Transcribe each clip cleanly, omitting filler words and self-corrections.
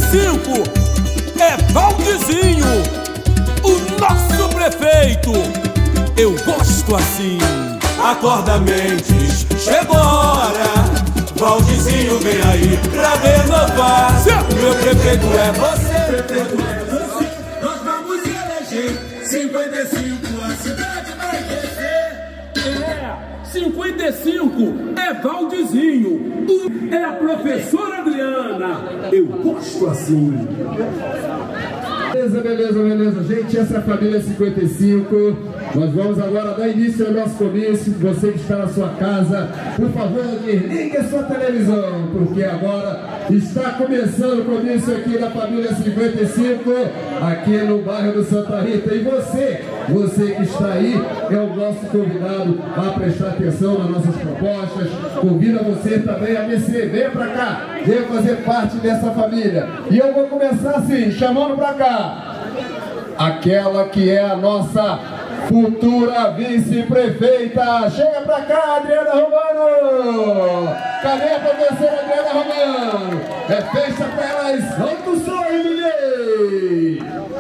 55 é Valdizinho, o nosso prefeito. Eu gosto assim. Acorda, Mendes, chegou a hora. Valdizinho vem aí pra renovar. Meu prefeito é você. Nós vamos eleger 55, a cidade vai crescer. 55 é Valdizinho, é a professora Adriana. Eu gosto assim. Beleza, beleza, beleza. Gente, essa é a família 55. Nós vamos agora dar início ao nosso comício. Você que está na sua casa, por favor, desligue a sua televisão, porque agora está começando o comício aqui da família 55, aqui no bairro do Santa Rita. E você que está aí, é o nosso convidado a prestar atenção nas nossas propostas. Convido você também a descer. Venha para cá, venha fazer parte dessa família. E eu vou começar assim, chamando para cá aquela que é a nossa futura vice-prefeita. Chega pra cá, Adriana Romano. Cadê a professora Adriana Romano? É festa pra elas. Solta o som, DJ.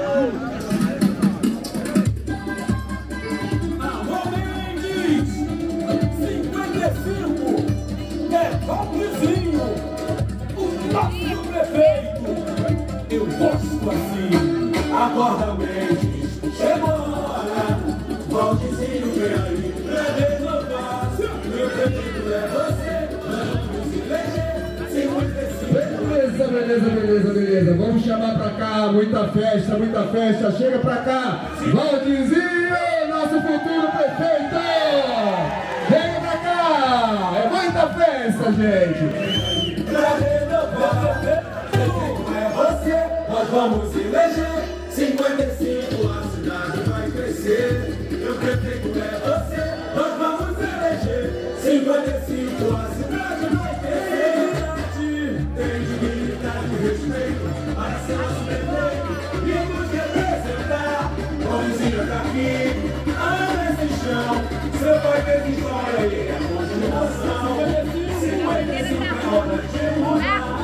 Alô, Mendes, 55 é Valdizinho, o nosso prefeito. Eu gosto assim. Acorda, Mendes, chegou a hora. Valdizinho vem aí pra renovar. Meu prefeito é você. Vamos eleger 55. Beleza. Vamos chamar pra cá. Muita festa. Chega pra cá. Valdizinho, nosso futuro prefeito. Venha pra cá. É muita festa, gente. Pra renovar, é você. Nós vamos eleger 55, a cidade vai crescer. Meu prefeito é você. Nós vamos eleger 55, a cidade vai crescer. Tem dignidade e respeito para ser nosso prefeito e nos representar. Valdizinho tá aqui, ama esse chão. Seu pai fez história e é continuação. 55 é hora de mudar.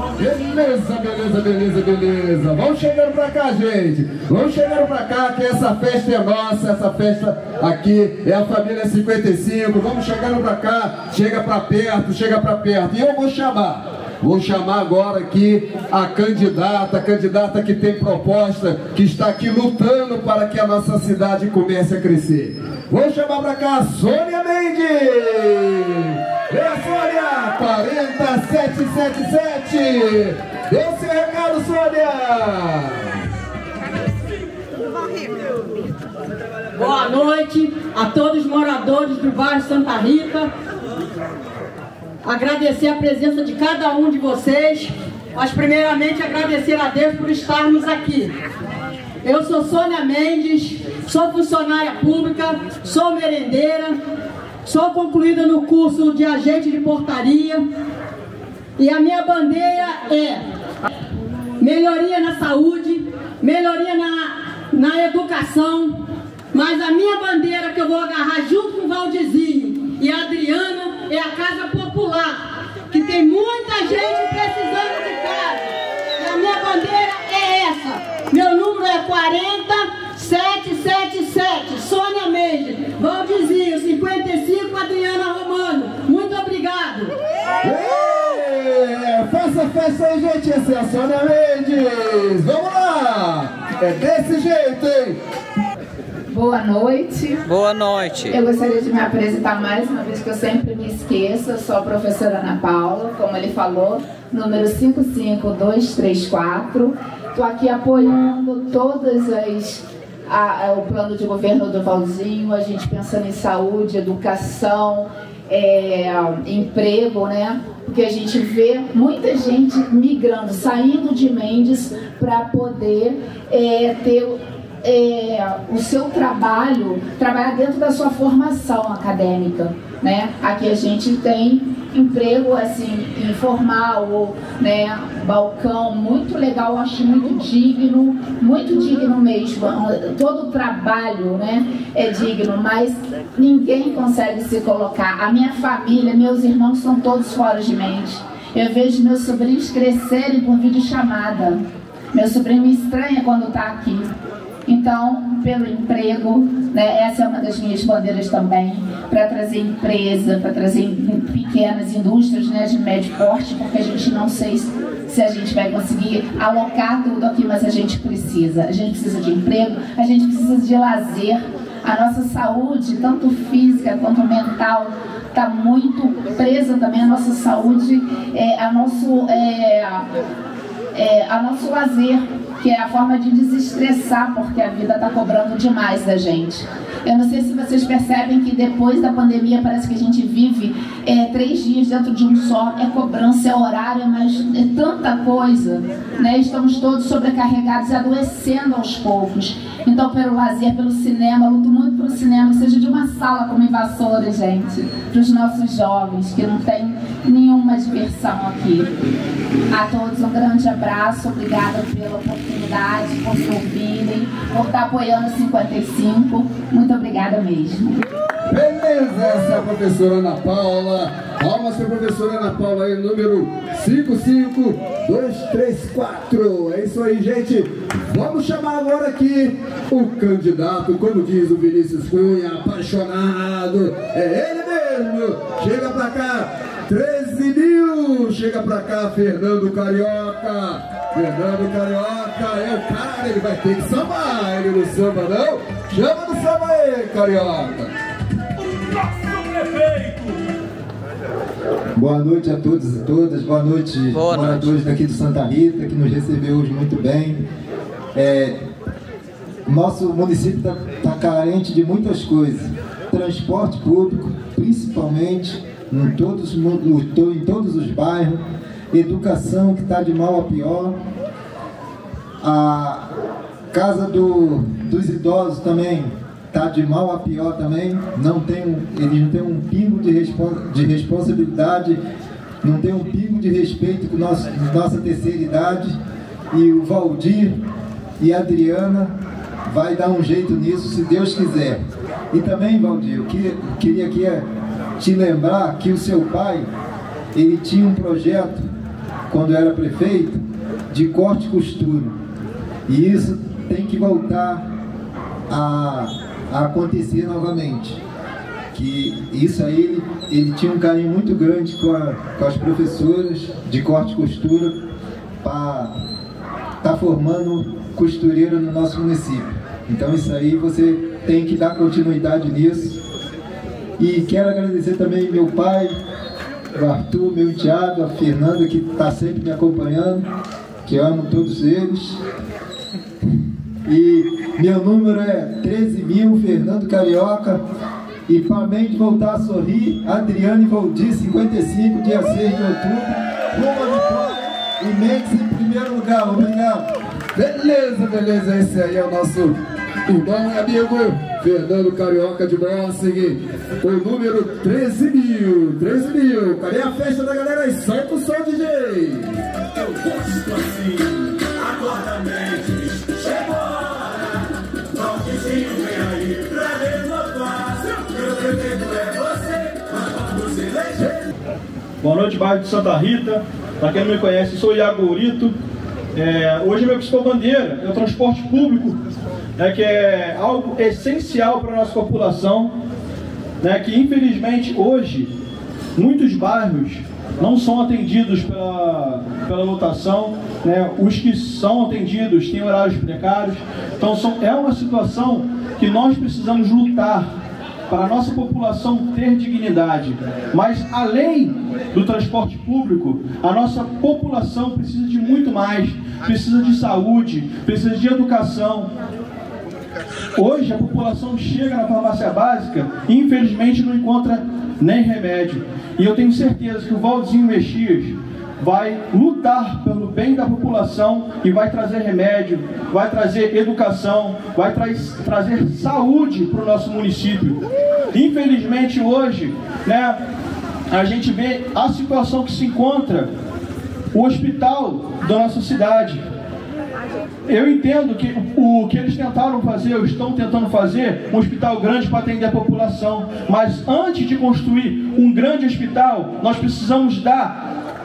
Beleza. Vamos chegando pra cá, gente. Vamos chegando pra cá, que essa festa é nossa. Essa festa aqui é a família 55. Vamos chegando pra cá. Chega pra perto. E eu vou chamar agora aqui a candidata que tem proposta, que está aqui lutando para que a nossa cidade comece a crescer. Vou chamar pra cá a Sônia Mendes. Vem, Sônia, 40777. Dê o seu recado, Sônia. Boa noite a todos os moradores do bairro Santa Rita. Agradecer a presença de cada um de vocês, mas primeiramente agradecer a Deus por estarmos aqui. Eu sou Sônia Mendes, sou funcionária pública, sou merendeira, sou concluída no curso de agente de portaria e a minha bandeira é melhoria na saúde, melhoria na educação, mas a minha bandeira que eu vou agarrar junto com o Valdizinho e a Adriana é a Casa Popular, que tem muita gente precisando de casa. E a minha bandeira é essa. Meu número é 40777, Sônia Mendes, Valdizinho, 55, Adriana Romano. Muito obrigado. Faça festa aí, gente. Essa é a Sônia Mendes. Vamos lá. É desse jeito, hein? Boa noite. Boa noite. Eu gostaria de me apresentar mais uma vez, que eu sempre me esqueço. Eu sou a professora Ana Paula, como ele falou, número 55234. Estou aqui apoiando todas o plano de governo do Valdizinho, a gente pensando em saúde, educação, emprego, né? Porque a gente vê muita gente migrando, saindo de Mendes para poder ter o seu trabalhar dentro da sua formação acadêmica, né? Aqui a gente tem emprego assim informal, né? Balcão, muito legal, acho muito digno mesmo. Todo o trabalho, né, é digno, mas ninguém consegue se colocar. A minha família, meus irmãos são todos fora de Mendes. Eu vejo meus sobrinhos crescerem por videochamada. Meu sobrinho me estranha quando está aqui. Então, pelo emprego, né, essa é uma das minhas bandeiras também, para trazer empresa, para trazer pequenas indústrias, né, de médio porte, porque a gente não sei se a gente vai conseguir alocar tudo aqui, mas a gente precisa. A gente precisa de emprego, a gente precisa de lazer. A nossa saúde, tanto física quanto mental, está muito presa também. A nossa saúde, a nosso lazer, que é a forma de desestressar, porque a vida está cobrando demais da gente. Eu não sei se vocês percebem que depois da pandemia parece que a gente vive 3 dias dentro de um só, é cobrança, é horário, mas é tanta coisa, né? Estamos todos sobrecarregados e adoecendo aos poucos. Então, pelo lazer, pelo cinema, luto muito pelo cinema, seja de uma sala como Invasora, gente, para os nossos jovens, que não tem nenhuma diversão aqui. A todos um grande abraço, obrigada pela oportunidade, por se ouvirem, por estar apoiando o 55, muito obrigada mesmo. Beleza, essa é a professora Ana Paula. Palmas para a professora Ana Paula aí, número 55234. É isso aí, gente. Vamos chamar agora aqui o candidato, como diz o Vinícius Cunha, apaixonado. É ele mesmo. Chega pra cá, 13 mil. Chega pra cá, Fernando Carioca. Fernando Carioca é o cara, ele vai ter que sambar. Ele não samba, não? Chama no samba aí, Carioca. Nosso prefeito! Boa noite a todos e todas, boa noite, moradores daqui de Santa Rita, que nos recebeu hoje muito bem. Nosso município está carente de muitas coisas, transporte público, principalmente em todos os bairros, educação que está de mal a pior, a casa dos idosos também está de mal a pior também, eles não têm um pingo de responsabilidade, não tem um pingo de respeito com nossa terceira idade, e o Valdir e a Adriana vai dar um jeito nisso, se Deus quiser. E também, Valdir, eu queria aqui te lembrar que o seu pai, ele tinha um projeto, quando era prefeito, de corte e costura, e isso tem que voltar a acontecer novamente. Que isso aí, ele tinha um carinho muito grande com as professoras de corte e costura para estar formando costureira no nosso município. Então isso aí você tem que dar continuidade nisso. E quero agradecer também meu pai, o Arthur, meu enteado, a Fernanda, que está sempre me acompanhando, que amo todos eles. E meu número é 13.000, Fernando Carioca. E para mim de voltar a sorrir, Adriane Valdir, 55, dia 6 de outubro, rumo à vitória e Mendes em primeiro lugar. Obrigado. Beleza, esse aí é o nosso irmão e amigo Fernando Carioca de Bossing, o número 13.000. Cadê a festa da galera aí? Solta o som, DJ! Eu gosto assim, acorda Mendes, chegou a hora, Valdirzinho vem aí pra renovar, meu prefeito é você, nós vamos eleger. Boa noite, bairro de Santa Rita. Para quem não me conhece, sou Iago Ourito. Hoje minha principal bandeira é o transporte público, que é algo essencial para a nossa população, que infelizmente hoje muitos bairros não são atendidos pela lotação, os que são atendidos têm horários precários. Então é uma situação que nós precisamos lutar para a nossa população ter dignidade. Mas além do transporte público, a nossa população precisa de muito mais, precisa de saúde, precisa de educação. Hoje a população chega na farmácia básica e infelizmente não encontra nem remédio. E eu tenho certeza que o Valdirzinho Mexias vai lutar pelo bem da população e vai trazer remédio, vai trazer educação, vai trazer saúde para o nosso município. Infelizmente hoje, a gente vê a situação que se encontra o hospital da nossa cidade. Eu entendo que o que eles tentaram fazer, ou estão tentando fazer, um hospital grande para atender a população, mas antes de construir um grande hospital, nós precisamos dar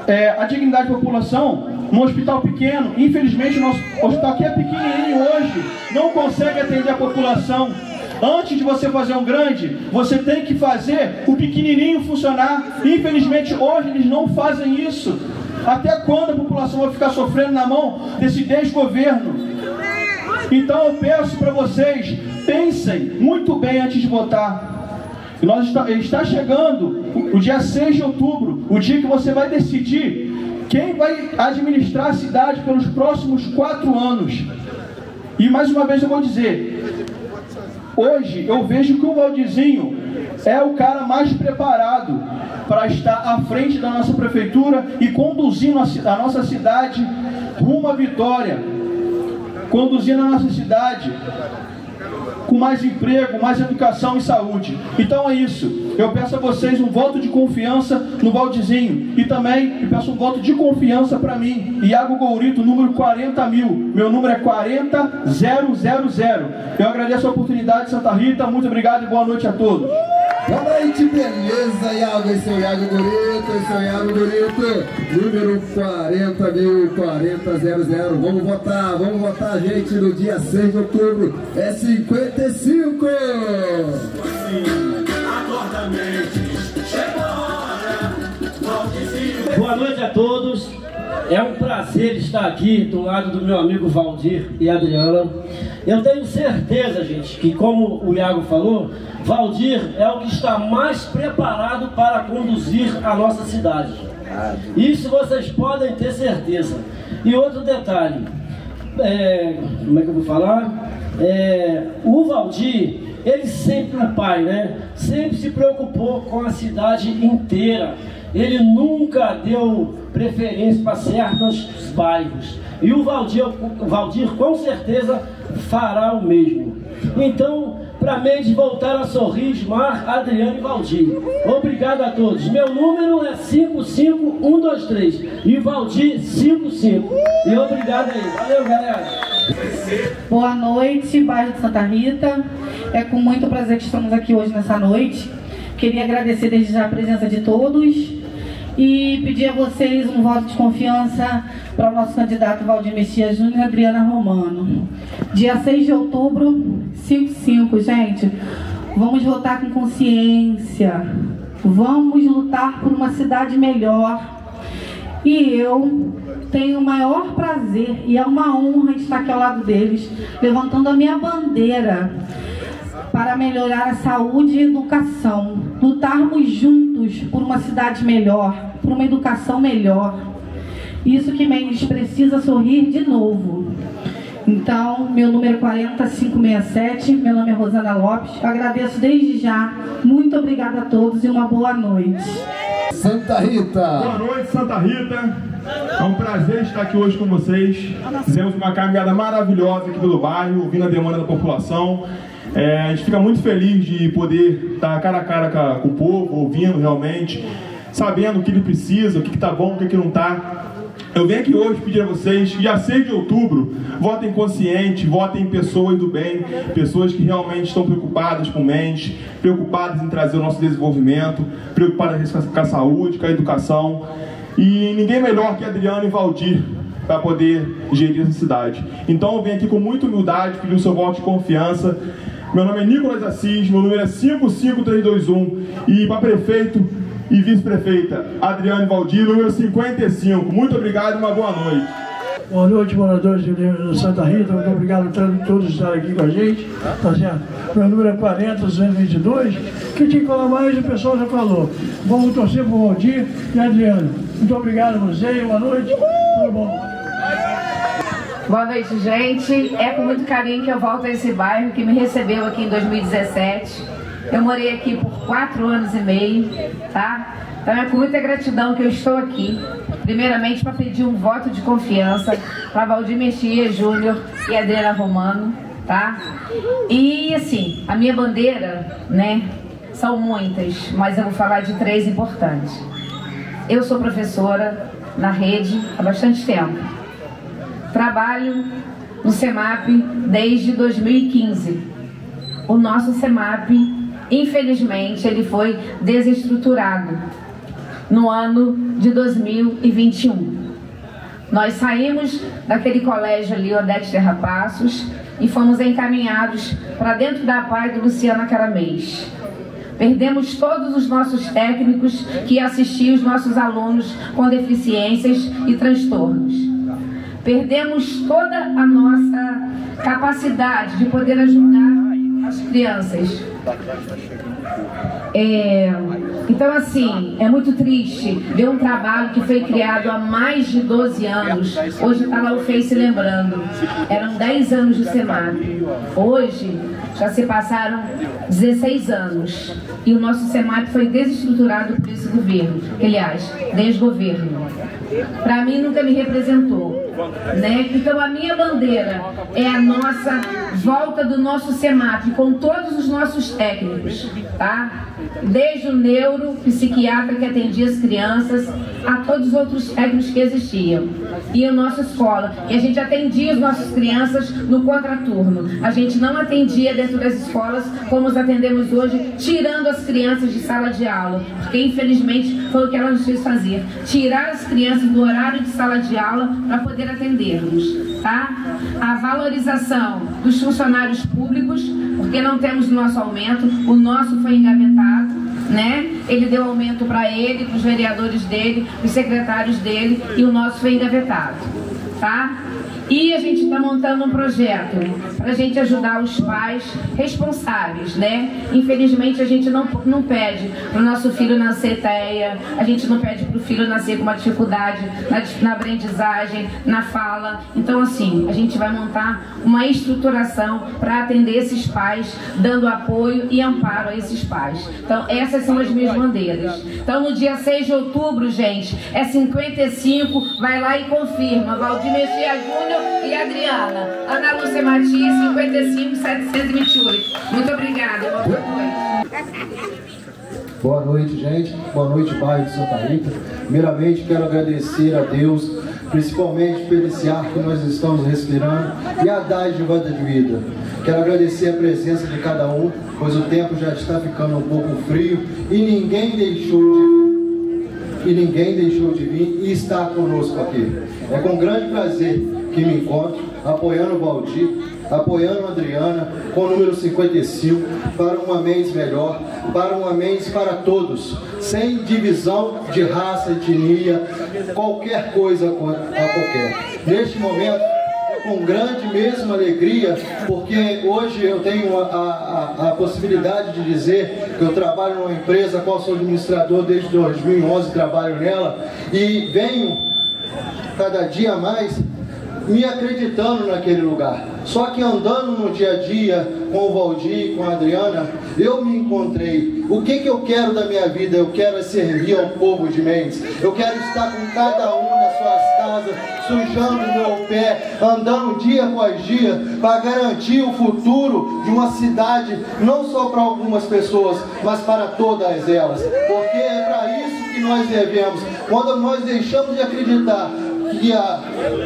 a dignidade da população num hospital pequeno. Infelizmente, o nosso hospital que é pequenininho hoje não consegue atender a população. Antes de você fazer um grande, você tem que fazer o pequenininho funcionar. Infelizmente, hoje eles não fazem isso. Até quando a população vai ficar sofrendo na mão desse desgoverno? Então eu peço para vocês, pensem muito bem antes de votar. Está chegando o dia 6 de outubro, o dia que você vai decidir quem vai administrar a cidade pelos próximos 4 anos. E mais uma vez eu vou dizer, hoje eu vejo que o Valdirzinho é o cara mais preparado para estar à frente da nossa prefeitura e conduzindo a nossa cidade rumo à vitória, conduzindo a nossa cidade com mais emprego, mais educação e saúde. Então é isso. Eu peço a vocês um voto de confiança no Valdirzinho. E também peço um voto de confiança para mim, Iago Gourito, número 40.000. Meu número é 40000. Eu agradeço a oportunidade, Santa Rita. Muito obrigado e boa noite a todos. Boa noite, beleza, Iago? Esse é o Iago Gourito, número 40.4000. Vamos votar, gente, no dia 6 de outubro. É 55! Boa noite a todos. É um prazer estar aqui do lado do meu amigo Valdir e Adriana. Eu tenho certeza, gente, que como o Iago falou, Valdir é o que está mais preparado para conduzir a nossa cidade. Isso vocês podem ter certeza. E outro detalhe, como é que eu vou falar? O Valdir, ele sempre, o pai, né? Sempre se preocupou com a cidade inteira. Ele nunca deu preferência para certos bairros. E o Valdir com certeza fará o mesmo. Então, para Mendes voltar a sorrir, Mar, Adriano e Valdir. Obrigado a todos. Meu número é 55123 e Valdir 55. E obrigado aí. Valeu, galera. Boa noite, bairro de Santa Rita. É com muito prazer que estamos aqui hoje nessa noite. Queria agradecer desde já a presença de todos e pedir a vocês um voto de confiança para o nosso candidato Valdir Messias Júnior e Adriana Romano. Dia 6 de outubro, 55, gente. Vamos votar com consciência. Vamos lutar por uma cidade melhor. E eu tenho o maior prazer e é uma honra estar aqui ao lado deles, levantando a minha bandeira para melhorar a saúde e a educação. Lutarmos juntos por uma cidade melhor, por uma educação melhor. Isso que Mendes precisa sorrir de novo. Então, meu número é 40567, meu nome é Rosana Lopes. Agradeço desde já. Muito obrigada a todos e uma boa noite. Santa Rita. Boa noite, Santa Rita. É um prazer estar aqui hoje com vocês. Fizemos uma caminhada maravilhosa aqui pelo bairro, ouvindo a demanda da população. A gente fica muito feliz de poder estar cara a cara com o povo, ouvindo realmente, sabendo o que ele precisa, o que está bom, o que não está. Eu venho aqui hoje pedir a vocês, dia 6 de outubro, votem consciente, votem em pessoas do bem, pessoas que realmente estão preocupadas com mente, preocupadas em trazer o nosso desenvolvimento, preocupadas com a saúde, com a educação. E ninguém melhor que Adriano e Valdir para poder gerir essa cidade. Então eu venho aqui com muita humildade pedir o seu voto de confiança. Meu nome é Nicolas Assis, meu número é 55321 e para prefeito e vice-prefeita Adriano e Valdir, número 55. Muito obrigado e uma boa noite. Boa noite, moradores de Santa Rita. Muito obrigado a todos estarem aqui com a gente. Tá certo? Meu número é 40222. Quem tinha que falar mais, o pessoal já falou. Vamos torcer para o Valdir e Adriano. Muito obrigado a vocês. Boa noite. Tudo bom. Boa noite, gente. É com muito carinho que eu volto a esse bairro que me recebeu aqui em 2017. Eu morei aqui por 4 anos e meio, tá? Então é com muita gratidão que eu estou aqui. Primeiramente para pedir um voto de confiança para Valdir Messias Júnior e Adriana Romano, tá? E assim, a minha bandeira, né, são muitas, mas eu vou falar de 3 importantes. Eu sou professora na rede há bastante tempo. Trabalho no CEMAP desde 2015. O nosso CEMAP, infelizmente, ele foi desestruturado. no ano de 2021. Nós saímos daquele colégio ali, Odete Terra Passos, e fomos encaminhados para dentro da PAI do Luciana Caramês. Perdemos todos os nossos técnicos que assistiam os nossos alunos com deficiências e transtornos. Perdemos toda a nossa capacidade de poder ajudar as crianças. Então, assim, é muito triste ver um trabalho que foi criado há mais de 12 anos. Hoje está lá o Face lembrando. Eram 10 anos de SEMAP. Hoje já se passaram 16 anos. E o nosso SEMAP foi desestruturado por esse governo. Aliás, desgoverno. Para mim nunca me representou, né? Então a minha bandeira é a nossa volta do nosso SEMAP com todos os nossos técnicos, tá? Desde o neuro, psiquiatra que atendia as crianças, a todos os outros técnicos que existiam. E a nossa escola, que a gente atendia as nossas crianças no contraturno. A gente não atendia dentro das escolas como os atendemos hoje, tirando as crianças de sala de aula, porque infelizmente foi o que ela nos fez fazer, tirar as crianças do horário de sala de aula para poder atendê-los, tá? A valorização dos funcionários públicos, porque não temos o nosso aumento, o nosso foi engavetado, né? Ele deu aumento para ele, para os vereadores dele, os secretários dele, e o nosso foi engavetado, tá? E a gente está montando um projeto para a gente ajudar os pais responsáveis, né? Infelizmente a gente não pede para o nosso filho nascer TEA, a gente não pede para o filho nascer com uma dificuldade na aprendizagem, na fala. Então, assim, a gente vai montar uma estruturação para atender esses pais, dando apoio e amparo a esses pais. Então, essas são as minhas bandeiras. Então, no dia 6 de outubro, gente, é 55, vai lá e confirma. Valdir Mexia Júnior e Adriana. Ana Lúcia Matias, 55.728. Muito obrigada. Boa noite. Boa noite, gente. Boa noite, bairro de Santa Rita. Primeiramente, quero agradecer a Deus, principalmente pelo esse ar que nós estamos respirando e a dádiva de vida. Quero agradecer a presença de cada um, pois o tempo já está ficando um pouco frio e ninguém deixou de vir e está conosco aqui. É com grande prazer que me encontro apoiando o Valdir, apoiando a Adriana com o número 55 para uma Mendes melhor, para uma Mendes para todos, sem divisão de raça, etnia, qualquer coisa a qualquer. Neste momento, com grande mesmo alegria, porque hoje eu tenho a possibilidade de dizer que eu trabalho numa empresa a qual sou administrador desde 2011, trabalho nela, e venho cada dia mais me acreditando naquele lugar. Só que andando no dia a dia com o Valdir, com a Adriana, eu me encontrei. O que eu quero da minha vida? Eu quero servir ao povo de Mendes. Eu quero estar com cada um nas suas casas, sujando o meu pé, andando dia após dia, para garantir o futuro de uma cidade, não só para algumas pessoas, mas para todas elas. Porque é para isso que nós devemos. Quando nós deixamos de acreditar que a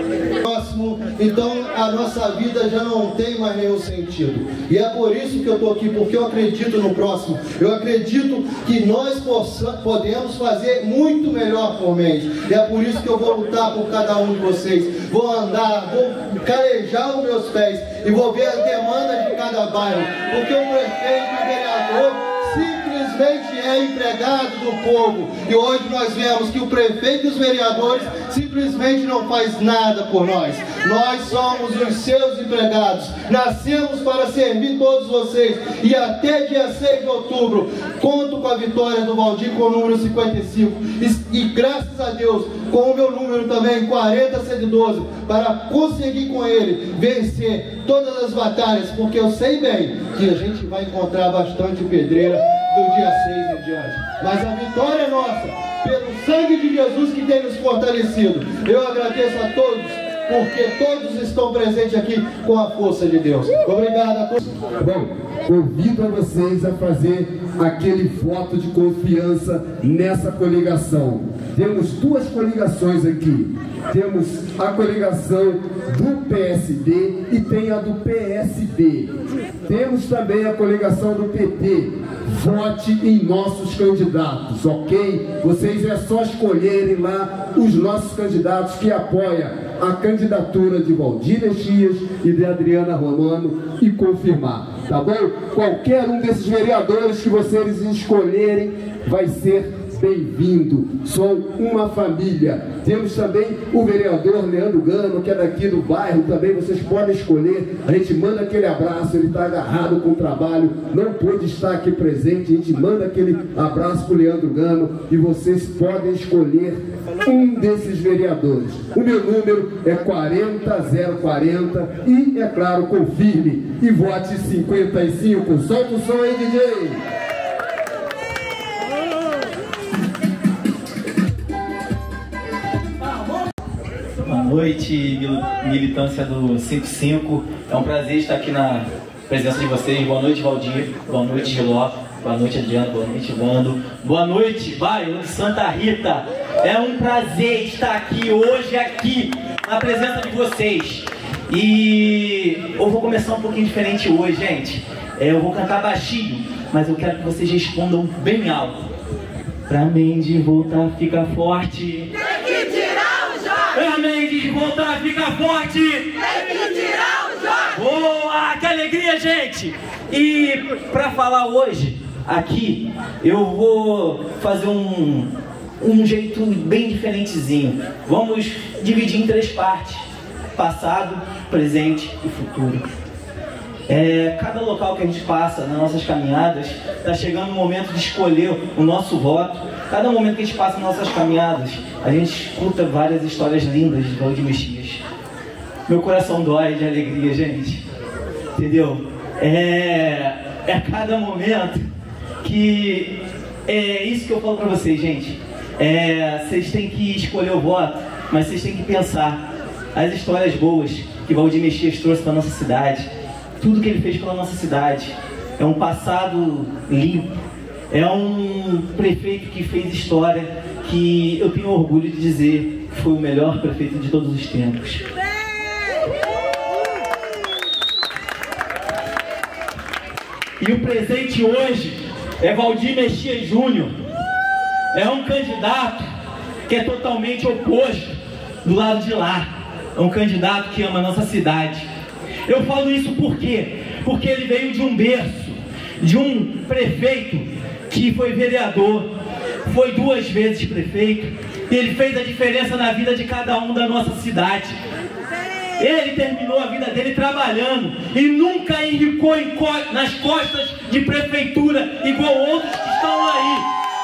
próximo, então a nossa vida já não tem mais nenhum sentido. E é por isso que eu estou aqui, porque eu acredito no próximo. Eu acredito que nós podemos fazer muito melhor por Mendes. E é por isso que eu vou lutar por cada um de vocês. Vou andar, vou carejar os meus pés e vou ver as demandas de cada bairro. Porque o prefeito e o vereador simplesmente é empregado do povo. E hoje nós vemos que o prefeito e os vereadores simplesmente não faz nada por nós. Nós somos os seus empregados. Nascemos para servir todos vocês. E até dia 6 de outubro, conto com a vitória do Valdir com o número 55. E graças a Deus, com o meu número também, 40112, para conseguir com ele vencer todas as batalhas. Porque eu sei bem que a gente vai encontrar bastante pedreira do dia 6 em diante. Mas a vitória é nossa, pelo sangue de Jesus que tem nos fortalecido. Eu agradeço a todos, porque todos estão presentes aqui com a força de Deus. Obrigado a todos. Bom, convido a vocês a fazer aquele voto de confiança nessa coligação. Temos duas coligações aqui. Temos a coligação do PSD e tem a do PSB. Temos também a coligação do PT. vote em nossos candidatos, ok? Vocês é só escolherem lá os nossos candidatos que apoiam a candidatura de Valdir Mexias e de Adriana Romano e confirmar, tá bom? Qualquer um desses vereadores que vocês escolherem vai ser bem-vindo. São uma família. Temos também o vereador Leandro Gano, que é daqui do bairro também, vocês podem escolher. A gente manda aquele abraço, ele está agarrado com o trabalho, não pôde estar aqui presente, a gente manda aquele abraço para o Leandro Gano e vocês podem escolher um desses vereadores. O meu número é 40040 e, é claro, confirme e vote 55. Solta o som aí, DJ! Boa noite, militância do 55. É um prazer estar aqui na presença de vocês. Boa noite, Valdir. Boa noite, Giló. Boa noite, Adriano. Boa noite, Vando. Boa noite, bairro de Santa Rita. É um prazer estar aqui hoje, aqui, na presença de vocês. E eu vou começar um pouquinho diferente hoje, gente. Eu vou cantar baixinho, mas eu quero que vocês respondam bem alto. Pra Mendes voltar, fica forte. Pra Mendes voltar, fica forte. Tem que tirar o Jorge. Boa, que alegria, gente. E pra falar hoje, aqui, eu vou fazer um jeito bem diferentezinho. Vamos dividir em 3 partes: passado, presente e futuro. Cada local que a gente passa nas nossas caminhadas, está chegando o momento de escolher o nosso voto. Cada momento que a gente passa nas nossas caminhadas, a gente escuta várias histórias lindas de Valdir Mexias. Meu coração dói de alegria, gente. Entendeu? É cada momento que... É isso que eu falo pra vocês, gente. Vocês têm que escolher o voto, mas vocês têm que pensar as histórias boas que Valdir Mexias trouxe para nossa cidade. Tudo que ele fez pela nossa cidade. É um passado limpo. É um prefeito que fez história, que eu tenho orgulho de dizer que foi o melhor prefeito de todos os tempos. E o presente hoje é Valdir Mexias Júnior. É um candidato que é totalmente oposto do lado de lá. É um candidato que ama a nossa cidade. Eu falo isso por quê? Porque ele veio de um berço, de um prefeito que foi vereador, foi 2 vezes prefeito, e ele fez a diferença na vida de cada um da nossa cidade. Ele terminou a vida dele trabalhando e nunca enricou nas costas de prefeitura igual outros que estão aí.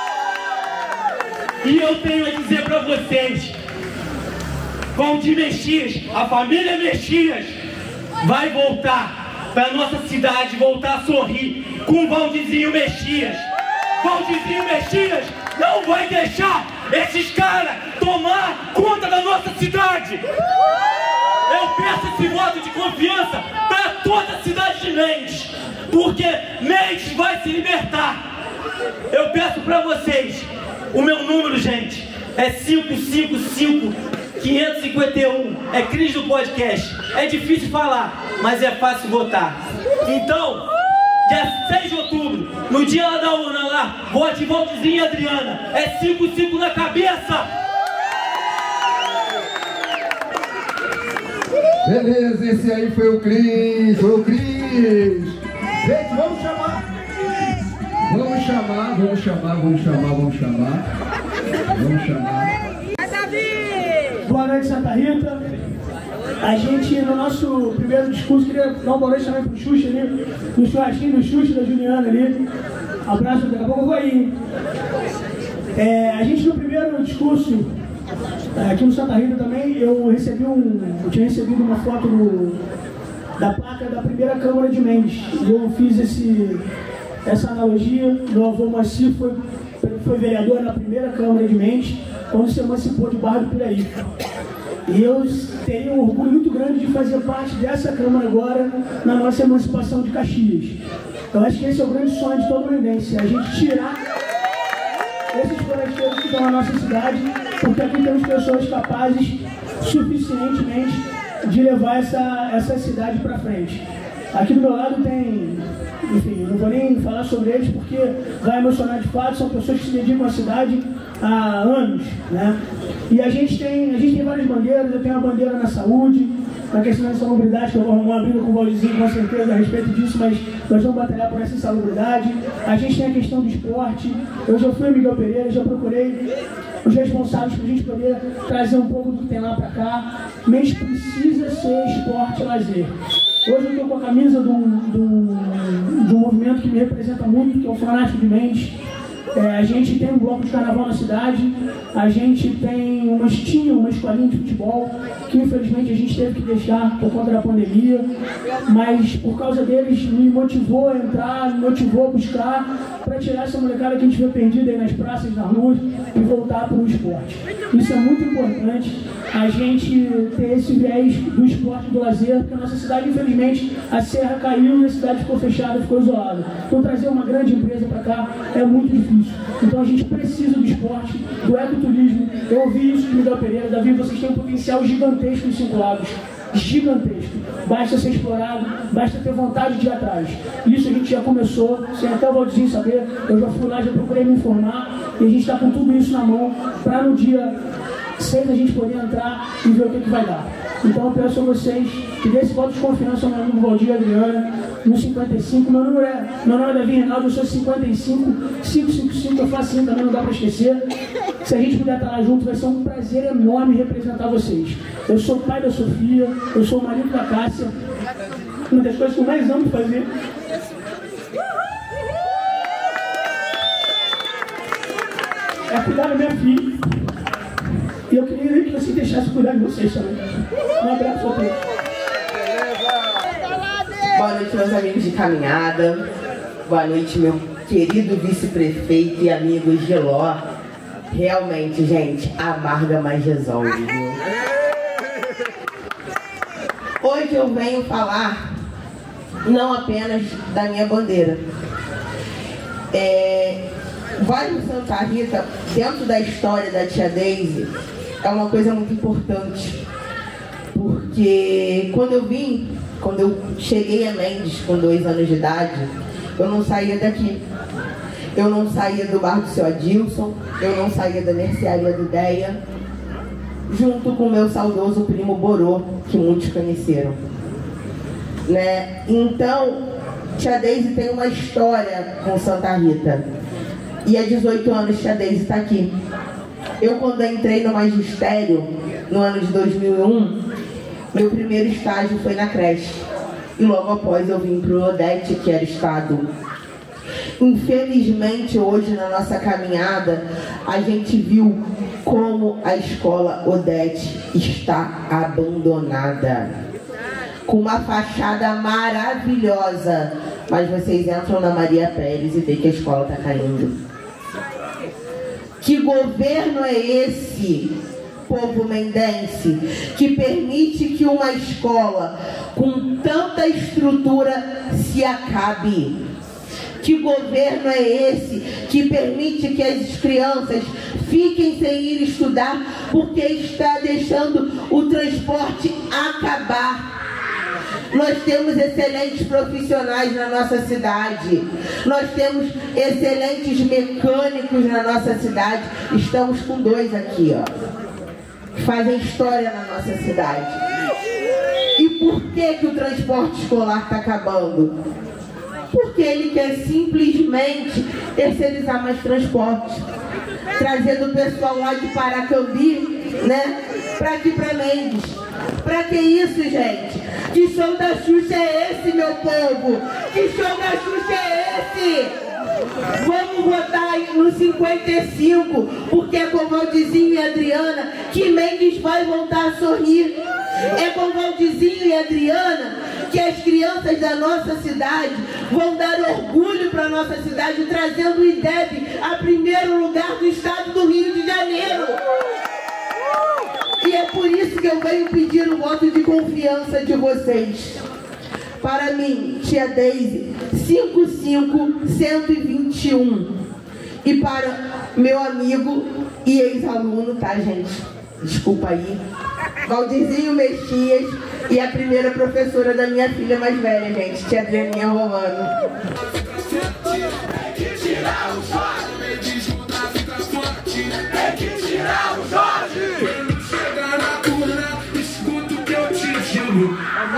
E eu tenho a dizer para vocês, Valdir Mexias, a família Mexias vai voltar para a nossa cidade, voltar a sorrir com Valdirzinho Mexias. Valdirzinho Mexias não vai deixar esses caras tomar conta da nossa cidade. Eu peço esse voto de confiança para toda a cidade de Mendes, porque Mendes vai se libertar. Eu peço para vocês, o meu número, gente, é 555-551, é Cris do podcast. É difícil falar, mas é fácil votar. Então, dia 6 de outubro, no dia lá da urna lá, vote Valdirzinho e Adriana. É 55 na cabeça. Beleza, esse aí foi o Cris, Gente, vamos chamar. Boa noite, Santa Rita. A gente, no nosso primeiro discurso, queria dar uma boa noite também pro Xuxa ali, no churrasquinho do Xuxa, da Juliana ali. Abraço, daqui a pouco eu vou aí. A gente, no primeiro discurso, aqui no Santa Rita também, eu tinha recebido uma foto da placa da primeira Câmara de Mendes. E eu fiz essa analogia. Meu avô Moacir foi vereador na primeira Câmara de Mendes, quando se emancipou de Barra do Piraí. E eu tenho um orgulho muito grande de fazer parte dessa Câmara agora, na nossa emancipação de Caxias. Eu acho que esse é o grande sonho de todo mendense, a gente tirar esses forasteiros que estão na nossa cidade, porque aqui temos pessoas capazes suficientemente de levar essa cidade para frente. Aqui do meu lado tem, enfim, não vou nem falar sobre eles porque vai emocionar de fato, são pessoas que se dedicam à cidade há anos, né? E a gente tem várias bandeiras. Eu tenho uma bandeira na saúde, na questão da insalubridade, que eu vou arrumar uma briga com o Valdezinho com certeza a respeito disso, mas nós vamos batalhar por essa insalubridade. A gente tem a questão do esporte. Eu já fui a Miguel Pereira, já procurei os responsáveis para a gente poder trazer um pouco do que tem lá para cá, mas precisa ser esporte e lazer. Hoje eu estou com a camisa de um movimento que me representa muito, que é o Fanático de Mendes. A gente tem um bloco de carnaval na cidade, a gente tem uma escolinha de futebol, que infelizmente a gente teve que deixar por conta da pandemia, mas por causa deles me motivou a entrar, me motivou a buscar para tirar essa molecada que a gente vê perdida aí nas praças, nas ruas e voltar para o esporte. Isso é muito importante, a gente ter esse viés do esporte e do lazer, porque a nossa cidade, infelizmente, a serra caiu e a cidade ficou fechada, ficou isolada. Então trazer uma grande empresa para cá é muito difícil. Então a gente precisa do esporte, do ecoturismo. Eu ouvi isso de Miguel Pereira. Davi, vocês têm um potencial gigantesco nos 5 Lagos. Gigantesco. Basta ser explorado, basta ter vontade de ir atrás. Isso a gente já começou, sem até o Valdezinho saber. Eu já fui lá, já procurei me informar. E a gente está com tudo isso na mão para no dia 6 a gente poder entrar e ver o que vai dar. Então eu peço a vocês que dê esse voto de confiança ao meu amigo Valdir e Adriana, no 55. Meu nome é Davi Reinaldo, eu sou 55, 555, eu faço assim também, não dá para esquecer. Se a gente puder estar lá junto, vai ser um prazer enorme representar vocês. Eu sou pai da Sofia, eu sou o marido da Cássia, uma das coisas que eu mais amo fazer. É cuidar da minha filha. E eu queria que você deixasse cuidar de vocês também. Um abraço a todos. Boa noite, meus amigos de caminhada. Boa noite, meu querido vice-prefeito e amigo Giló. Realmente, gente, amarga, mas resolve, viu? Hoje eu venho falar não apenas da minha bandeira. O Vale do Santa Rita, dentro da história da tia Deise, é uma coisa muito importante. Porque quando eu cheguei a Mendes com 2 anos de idade, eu não saía daqui. Eu não saía do bar do seu Adilson, eu não saía da mercearia do Deia, junto com o meu saudoso primo Borô, que muitos conheceram. Né? Então, tia Deise tem uma história com Santa Rita. E há 18 anos tia Deise está aqui. Eu, quando entrei no magistério, no ano de 2001, meu primeiro estágio foi na creche. E logo após eu vim para o Odete, que era estado. Infelizmente, hoje na nossa caminhada, a gente viu como a escola Odete está abandonada. Com uma fachada maravilhosa. Mas vocês entram na Maria Pérez e veem que a escola está caindo. Que governo é esse, povo mendense, que permite que uma escola com tanta estrutura se acabe? Que governo é esse que permite que as crianças fiquem sem ir estudar porque está deixando o transporte acabar? Nós temos excelentes profissionais na nossa cidade. Nós temos excelentes mecânicos na nossa cidade. Estamos com 2 aqui, ó. Fazem história na nossa cidade. E por que o transporte escolar está acabando? Porque ele quer simplesmente terceirizar mais transporte. Trazendo o pessoal lá de Paracambi, né? Para aqui, para Mendes. Para que isso, gente? Que show da Xuxa é esse, meu povo? Que show da Xuxa é esse? Vamos votar no 55, porque é com Valdezinho e Adriana que Mendes vai voltar a sorrir. É com Valdezinho e Adriana que as crianças da nossa cidade vão dar orgulho para a nossa cidade, trazendo o IDEB a primeiro lugar do estado do Rio de Janeiro. E é por isso que eu venho pedir o voto de confiança de vocês. Para mim, tia Deise, 55121. E para meu amigo e ex-aluno, tá, gente? desculpa aí, Valdirzinho Mexias e a primeira professora da minha filha mais velha, gente, tia Adrianinha Romano. É que tirar o Jorge, desmudar, fica forte. É que tirar o Jorge. Quando chegar na cura, escuta o que eu te digo.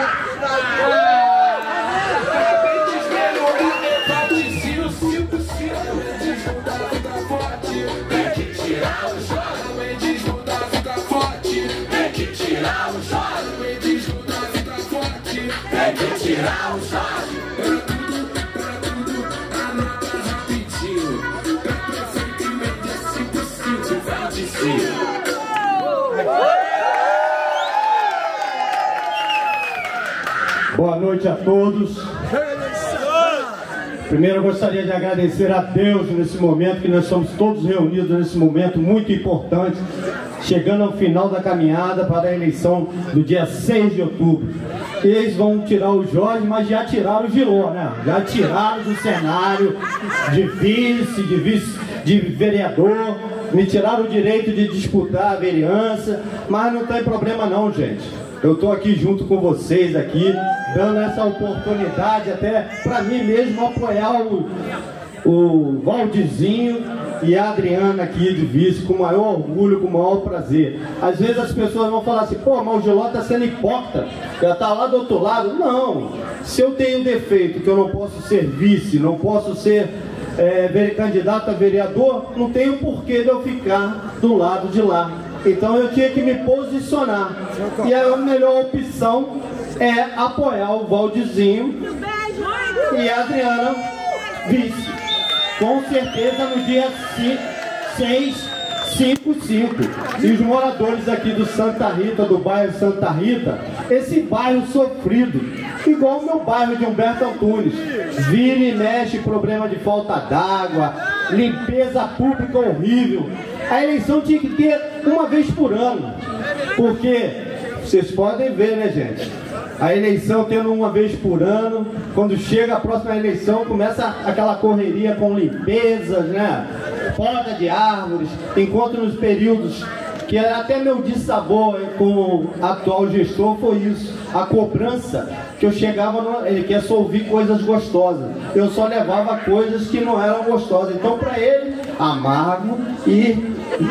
É que tirar o Jorge, desmudar, fica forte. É que tirar o Jorge, desmudar, fica forte. É que tirar o Jorge. Boa noite a todos. Primeiro eu gostaria de agradecer a Deus nesse momento, que nós estamos todos reunidos nesse momento muito importante, chegando ao final da caminhada para a eleição do dia 6 de outubro. Eles vão tirar o Jorge, mas já tiraram o Giló, né? Já tiraram do cenário de vice, de vereador, me tiraram o direito de disputar a vereança, mas não tem problema não, gente. Eu estou aqui junto com vocês aqui, dando essa oportunidade até para mim mesmo apoiar o Valdirzinho e a Adriana aqui de vice, com o maior orgulho, com o maior prazer. Às vezes as pessoas vão falar assim, pô, mas o Giló está sendo hipócrita, já está lá do outro lado. Não, se eu tenho defeito que eu não posso ser vice, não posso ser candidato a vereador, não tem porquê de eu ficar do lado de lá. Então eu tinha que me posicionar. E a melhor opção é apoiar o Valdirzinho e a Adriana vice. Com certeza no dia 6/5. E os moradores aqui do Santa Rita, do bairro Santa Rita, esse bairro sofrido, igual o meu bairro de Humberto Antunes, vira e mexe, problema de falta d'água, limpeza pública horrível. A eleição tinha que ter uma vez por ano, porque vocês podem ver, né, gente? A eleição tendo uma vez por ano, quando chega a próxima eleição, começa aquela correria com limpezas, né? Poda de árvores, enquanto nos períodos que até meu dissabor com o atual gestor foi isso, a cobrança, que eu chegava, ele quer só ouvir coisas gostosas, eu só levava coisas que não eram gostosas, então para ele, amargo e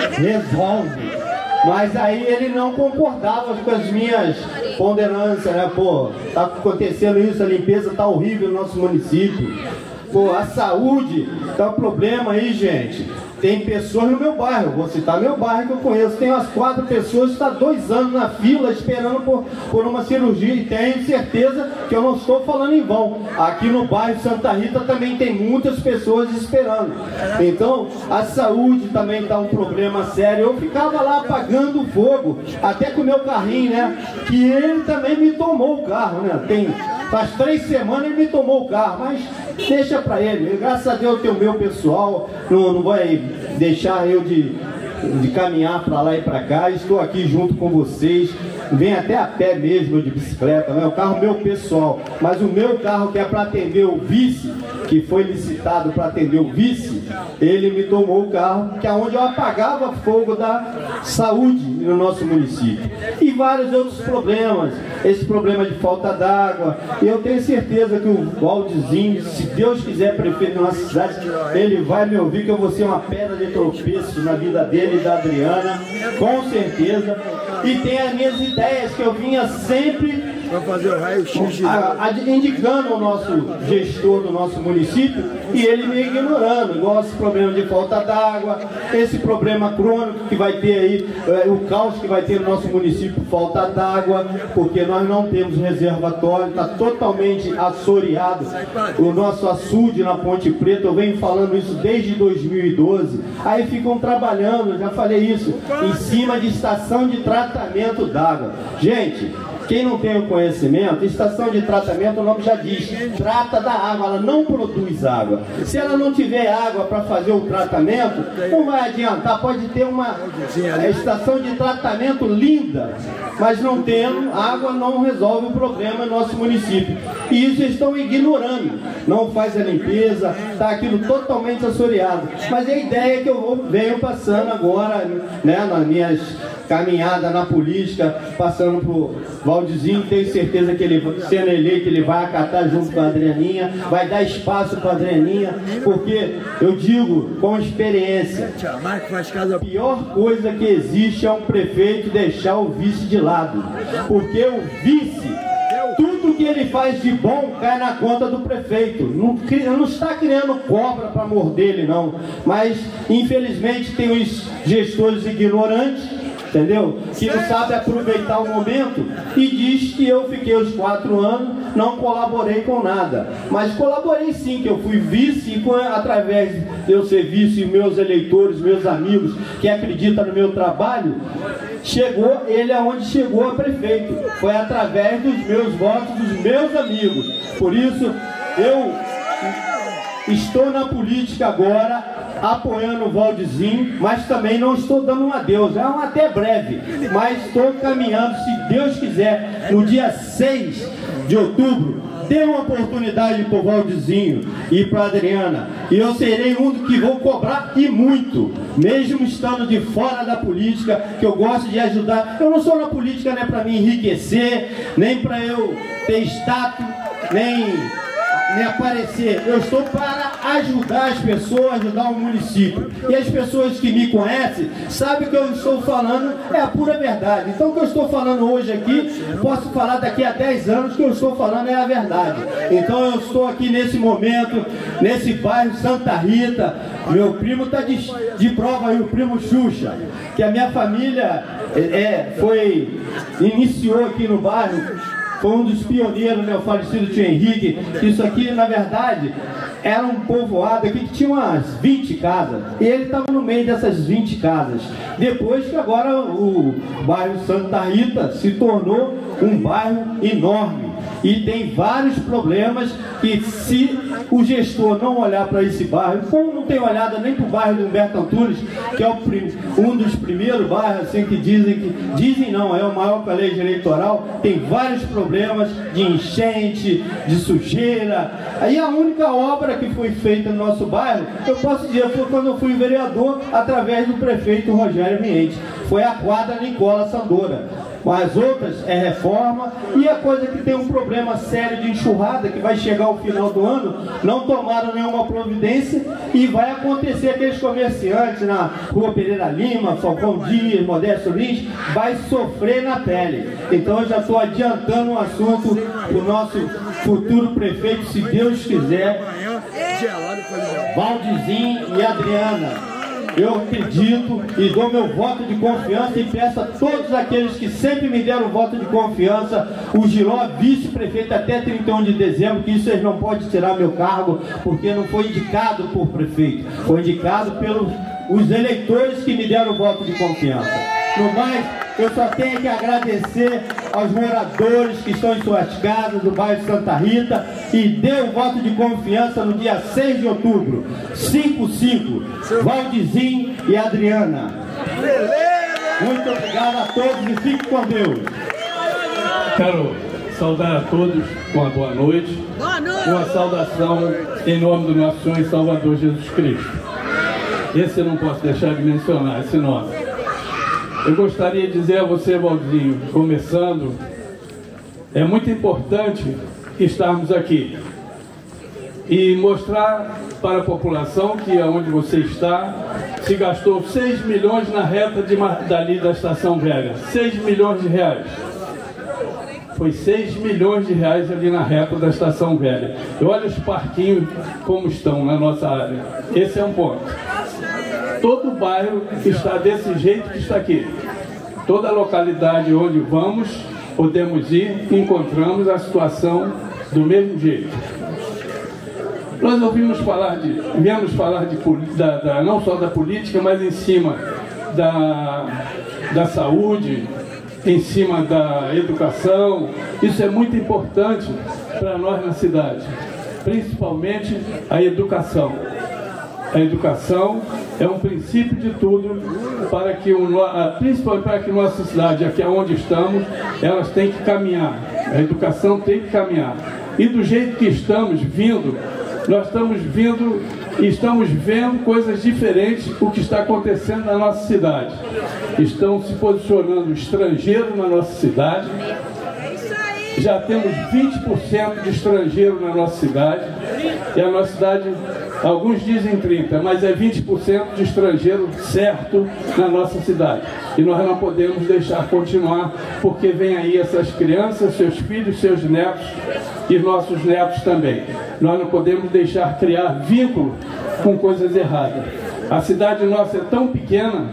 resolve. Mas aí ele não concordava com as minhas ponderâncias, né? Pô, tá acontecendo isso, a limpeza tá horrível no nosso município. Pô, a saúde tá um problema aí, gente. Tem pessoas no meu bairro, vou citar meu bairro que eu conheço, tem umas 4 pessoas que estão 2 anos na fila esperando por uma cirurgia, e tenho certeza que eu não estou falando em vão. Aqui no bairro Santa Rita também tem muitas pessoas esperando. Então a saúde também está um problema sério. Eu ficava lá apagando fogo, até com o meu carrinho, né? Que ele também me tomou o carro, né? Faz 3 semanas ele me tomou o carro, mas deixa pra ele. Graças a Deus eu tenho o meu pessoal, não vai deixar eu de caminhar pra lá e pra cá. Estou aqui junto com vocês, vem até a pé mesmo, de bicicleta, não é o carro meu pessoal, mas o meu carro que é para atender o vice, que foi licitado para atender o vice, ele me tomou o carro, que é onde eu apagava fogo da saúde no nosso município. E vários outros problemas, esse problema de falta d'água. E eu tenho certeza que o Valdirzinho, se Deus quiser, prefeito da nossa cidade, ele vai me ouvir, que eu vou ser uma pedra de tropeço na vida dele e da Adriana, com certeza. E tem as minhas ideias que eu vinha sempre indicando o nosso gestor do nosso município, e ele me ignorando, igual esse problema de falta d'água, esse problema crônico que vai ter aí, o caos que vai ter no nosso município, falta d'água, porque nós não temos reservatório, está totalmente assoreado o nosso açude na Ponte Preta. Eu venho falando isso desde 2012, aí ficam trabalhando, já falei isso, em cima de estação de tratamento d'água. Gente, quem não tem o conhecimento, estação de tratamento, o nome já diz, trata da água, ela não produz água. Se ela não tiver água para fazer o tratamento, não vai adiantar. Pode ter uma estação de tratamento linda, mas não tendo água não resolve o problema no nosso município. E isso eles estão ignorando. Não faz a limpeza, está aquilo totalmente assoreado. Mas a ideia é que eu venho passando agora, né, nas minhas caminhadas na política, passando por Valdezinho, tenho certeza que ele, sendo eleito, ele vai acatar junto com a Adrianinha, vai dar espaço para a Adrianinha, porque eu digo com experiência, a pior coisa que existe é um prefeito deixar o vice de lado, porque o vice, tudo que ele faz de bom cai na conta do prefeito. Não está criando cobra para morder ele, não, mas infelizmente tem os gestores ignorantes, entendeu? Que não sabe aproveitar o momento e diz que eu fiquei os 4 anos, não colaborei com nada. Mas colaborei sim, que eu fui vice e através de eu ser vice, meus eleitores, meus amigos que acreditam no meu trabalho, chegou ele aonde chegou a prefeito. Foi através dos meus votos, dos meus amigos. Por isso, eu estou na política agora, apoiando o Valdezinho, mas também não estou dando um adeus, é um até breve, mas estou caminhando, se Deus quiser, no dia 6 de outubro, dê uma oportunidade para o Valdezinho e para a Adriana, e eu serei um que vou cobrar e muito, mesmo estando de fora da política, que eu gosto de ajudar. Eu não sou na política, não é para me enriquecer, nem para eu ter status, nem me aparecer. Eu estou para ajudar as pessoas, ajudar o município. E as pessoas que me conhecem sabem que eu estou falando é a pura verdade. Então o que eu estou falando hoje aqui, posso falar daqui a 10 anos que eu estou falando é a verdade. Então eu estou aqui nesse momento, nesse bairro Santa Rita. Meu primo está de prova aí, o primo Xuxa, que a minha família iniciou aqui no bairro. Foi um dos pioneiros, né, o falecido tio Henrique. Isso aqui, na verdade, era um povoado aqui que tinha umas 20 casas. E ele estava no meio dessas 20 casas. Depois que agora o bairro Santa Rita se tornou um bairro enorme. E tem vários problemas que, se o gestor não olhar para esse bairro, como não tem olhado nem para o bairro do Humberto Antunes, que é um dos primeiros bairros assim, que dizem não, é o maior colégio eleitoral, tem vários problemas de enchente, de sujeira. Aí a única obra que foi feita no nosso bairro, eu posso dizer, foi quando eu fui vereador, através do prefeito Rogério Miente. Foi a quadra Nicola Sandora. As outras é reforma, e a coisa que tem um problema sério de enxurrada, que vai chegar ao final do ano, não tomaram nenhuma providência, e vai acontecer aqueles comerciantes na Rua Pereira Lima, Falcão Dias, Modesto Lins, vai sofrer na pele. Então eu já estou adiantando um assunto para o nosso futuro prefeito, se Deus quiser, Valdezinho e Adriana. Eu acredito e dou meu voto de confiança e peço a todos aqueles que sempre me deram voto de confiança, o Giló, vice-prefeito até 31 de dezembro, que isso eles não podem tirar meu cargo, porque não foi indicado por prefeito, foi indicado pelos eleitores que me deram voto de confiança. No mais, eu só tenho que agradecer aos moradores que estão em suas casas do bairro Santa Rita e dê o voto de confiança no dia 6 de outubro, 5-5, Valdezinho e Adriana. Muito obrigado a todos e fique com Deus. Quero saudar a todos com uma boa noite, uma saudação em nome do nosso Senhor e Salvador Jesus Cristo. Esse eu não posso deixar de mencionar, esse nome. Eu gostaria de dizer a você, Valdezinho, começando, é muito importante estarmos aqui e mostrar para a população que onde você está, se gastou 6 milhões na reta dali da Estação Velha, 6 milhões de reais. Foi 6 milhões de reais ali na reta da Estação Velha. E olha os parquinhos como estão na nossa área. Esse é um ponto. Todo o bairro está desse jeito que está aqui. Toda a localidade onde vamos, podemos ir, encontramos a situação do mesmo jeito. Nós viemos falar não só da política, mas em cima da saúde, em cima da educação. Isso é muito importante para nós na cidade, principalmente a educação. A educação é um princípio de tudo para que principalmente para que nossa cidade, aqui onde estamos, elas têm que caminhar. A educação tem que caminhar. E do jeito que estamos vindo, nós estamos vindo e estamos vendo coisas diferentes do que está acontecendo na nossa cidade. Estão se posicionando estrangeiros na nossa cidade. Já temos 20% de estrangeiro na nossa cidade. E a nossa cidade, alguns dizem 30%, mas é 20% de estrangeiro certo na nossa cidade. E nós não podemos deixar continuar, porque vem aí essas crianças, seus filhos, seus netos e nossos netos também. Nós não podemos deixar criar vínculo com coisas erradas. A cidade nossa é tão pequena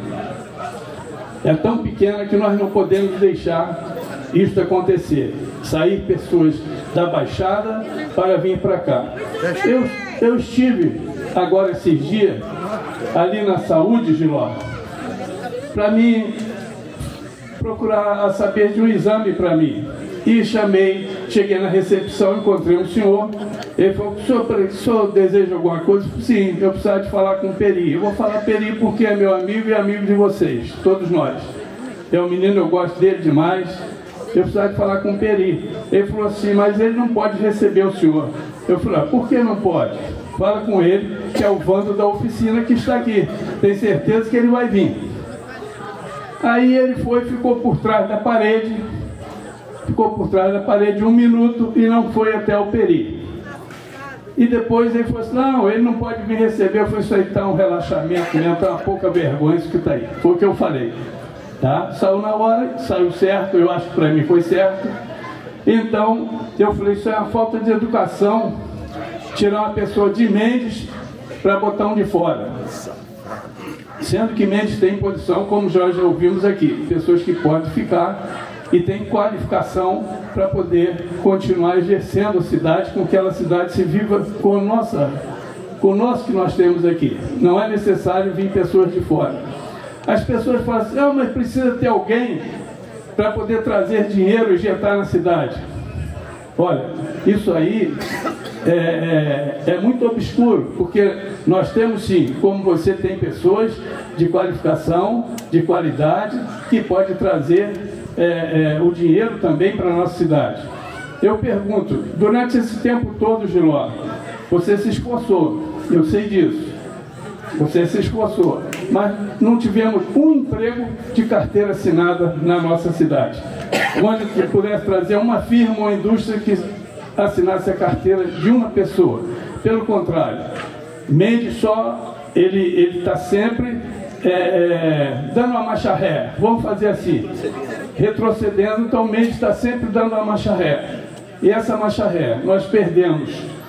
que nós não podemos deixar isso acontecer. Sair pessoas da Baixada para vir para cá. Eu estive agora esses dias ali na Saúde, Giló, para mim procurar saber de um exame para mim. E cheguei na recepção, encontrei um senhor. Ele falou: o senhor deseja alguma coisa? Sim, eu precisava de falar com o Peri. Eu vou falar Peri porque é meu amigo e amigo de vocês, todos nós. É um menino, eu gosto dele demais. Eu precisava de falar com o Peri. Ele falou assim: mas ele não pode receber o senhor. Eu falei: por que não pode? Fala com ele, que é o Vando da oficina que está aqui. Tem certeza que ele vai vir. Aí ele ficou por trás da parede. Ficou por trás da parede 1 minuto e não foi até o Peri. E depois ele falou assim: não, ele não pode vir receber. Eu falei: isso aí está um relaxamento mesmo, está uma pouca vergonha isso que está aí. Foi o que eu falei. Tá? Saiu na hora, saiu certo, eu acho que para mim foi certo. Então, eu falei: isso é uma falta de educação, tirar uma pessoa de Mendes para botar um de fora. Sendo que Mendes tem posição, como já ouvimos aqui, pessoas que podem ficar e têm qualificação para poder continuar exercendo a cidade, com que aquela cidade se viva com o nosso que nós temos aqui. Não é necessário vir pessoas de fora. As pessoas falam assim: mas precisa ter alguém para poder trazer dinheiro e injetar na cidade. Olha, isso aí é muito obscuro, porque nós temos sim, como você tem pessoas de qualificação, de qualidade, que pode trazer o dinheiro também para a nossa cidade. Eu pergunto, durante esse tempo todo, Giló, você se esforçou, eu sei disso. Você se esforçou, mas não tivemos um emprego de carteira assinada na nossa cidade. Onde que pudesse trazer uma firma ou uma indústria que assinasse a carteira de uma pessoa. Pelo contrário, Mendes ele está sempre dando uma marcha ré. Vamos fazer assim, retrocedendo. Então Mendes está sempre dando uma marcha ré. E essa marcha ré, nós perdemos,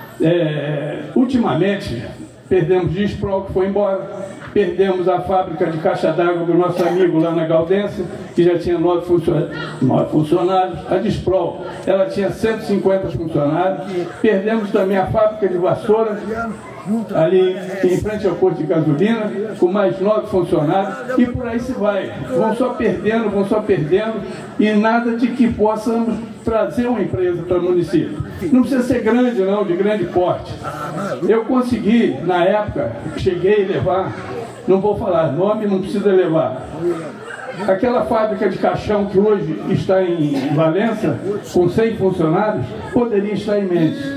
ultimamente, perdemos Disprol, que foi embora. Perdemos a fábrica de caixa d'água do nosso amigo lá na Gaudência, que já tinha 9 funcionários. A Disprol, ela tinha 150 funcionários. Perdemos também a fábrica de vassoura, ali em frente ao posto de gasolina, com mais 9 funcionários. E por aí se vai. Vão só perdendo, e nada de que possamos trazer uma empresa para o município. Não precisa ser grande não, de grande porte. Eu consegui, na época, cheguei a levar, não vou falar nome, não precisa levar. Aquela fábrica de caixão que hoje está em Valença, com 100 funcionários, poderia estar em Mendes.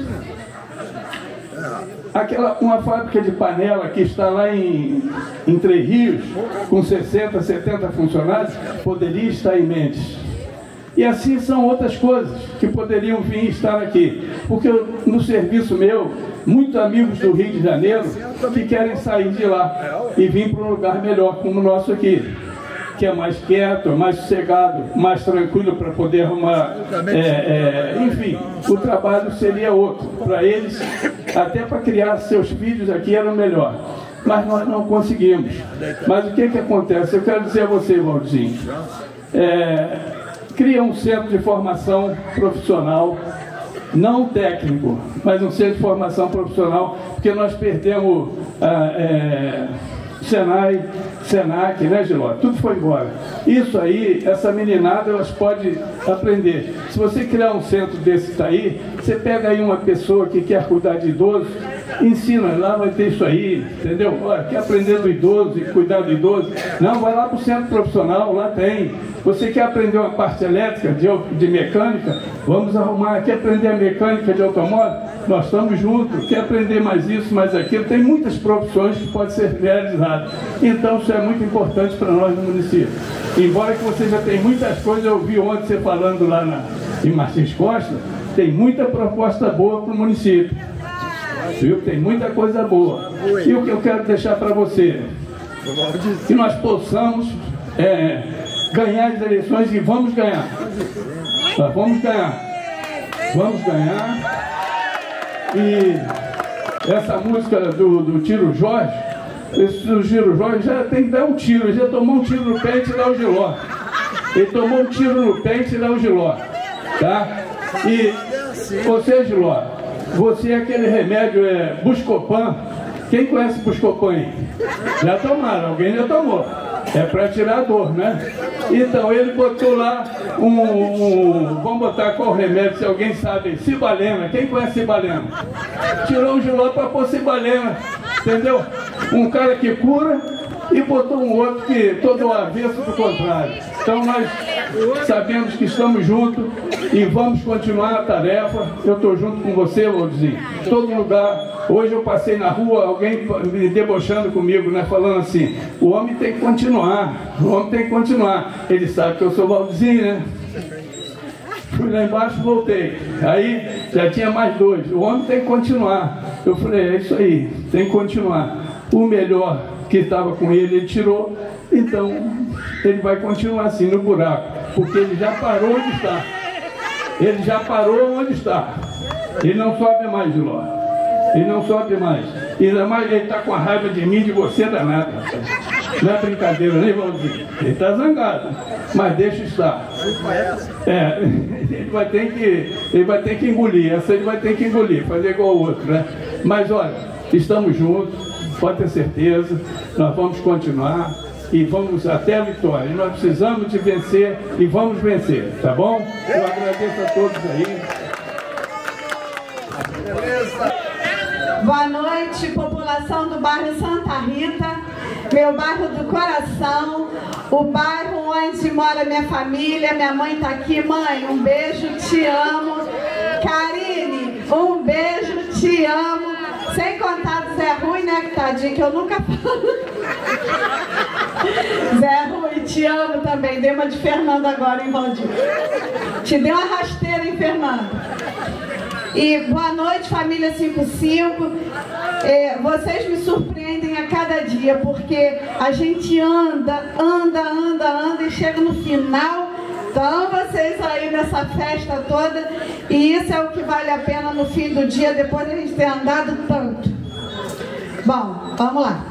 Uma fábrica de panela que está lá em Três Rios, com 60, 70 funcionários, poderia estar em Mendes. E assim são outras coisas que poderiam vir estar aqui. Porque no serviço meu, muitos amigos do Rio de Janeiro que querem sair de lá e vir para um lugar melhor como o nosso aqui, que é mais quieto, mais sossegado, mais tranquilo para poder arrumar. Enfim, o trabalho seria outro. Para eles, até para criar seus filhos aqui era o melhor. Mas nós não conseguimos. Mas o que acontece? Eu quero dizer a você, Valdirzinho, cria um centro de formação profissional, não técnico, mas um centro de formação profissional, porque nós perdemos Senai, Senac, né, Giló? Tudo foi embora. Isso aí, essa meninada, elas podem aprender. Se você criar um centro desse que está aí, você pega aí uma pessoa que quer cuidar de idoso, ensina, lá vai ter isso aí, entendeu? Olha, quer aprender do idoso e cuidar do idoso? Não, vai lá para o centro profissional, lá tem. Você quer aprender uma parte elétrica, de mecânica? Vamos arrumar. Quer aprender a mecânica de automóvel? Nós estamos juntos. Quer aprender mais isso, mais aquilo? Tem muitas profissões que podem ser realizadas. Então, isso é muito importante para nós no município. Embora que você já tenha muitas coisas, eu vi ontem você falando lá em Martins Costa, tem muita proposta boa para o município. Viu? Tem muita coisa boa. E o que eu quero deixar para você? Que nós possamos ganhar as eleições e vamos ganhar. Nós vamos ganhar. Vamos ganhar. E essa música do Tiro Jorge, esse Tiro Jorge já tem que dar um tiro. Ele já tomou um tiro no pé e tirar o Giló. Ele tomou um tiro no pé e tirar o Giló. Tá? E você, Giló, você é aquele remédio Buscopan. Quem conhece Buscopan aí? Já tomaram, alguém já tomou. É para tirar a dor, né? Então ele botou lá vamos botar qual remédio, se alguém sabe, Cibalena. Quem conhece Cibalena? Tirou o Giló para pôr Cibalena, entendeu? Um cara que cura e botou um outro que todo o avesso do contrário. Então nós sabemos que estamos juntos e vamos continuar a tarefa. Eu estou junto com você, Valdirzinho, todo lugar. Hoje eu passei na rua, alguém me debochando comigo, né, falando assim, o homem tem que continuar, o homem tem que continuar. Ele sabe que eu sou Valdirzinho, né? Fui lá embaixo e voltei. Aí já tinha mais dois. O homem tem que continuar. Eu falei, é isso aí, tem que continuar. O melhor que estava com ele tirou, então ele vai continuar assim no buraco, porque ele já parou onde está. Ele já parou onde está. Ele não sobe mais, Giló. Ele não sobe mais. E ainda mais ele está com a raiva de mim, de você, danada. Não é brincadeira, nem Valdir. Ele está zangado. Mas deixa estar. Ele vai ter que engolir. Essa ele vai ter que engolir, fazer igual o outro, né? Mas olha, estamos juntos. Pode ter certeza, nós vamos continuar e vamos até a vitória. E nós precisamos de vencer e vamos vencer, tá bom? Eu agradeço a todos aí. Boa noite, população do bairro Santa Rita, meu bairro do coração, o bairro onde mora minha família. Minha mãe está aqui. Mãe, um beijo, te amo. Karine, um beijo, te amo. Sem contar do Zé Rui, né, tadinho, que eu nunca falo. Zé Rui, te amo também. Dei uma de Fernando agora, hein, Valdir? Te dei uma rasteira, hein, Fernando? E boa noite, família 55. Vocês me surpreendem a cada dia, porque a gente anda e chega no final. Então vocês aí nessa festa toda, e isso é o que vale a pena no fim do dia, depois a gente ter andado tanto. Bom, vamos lá.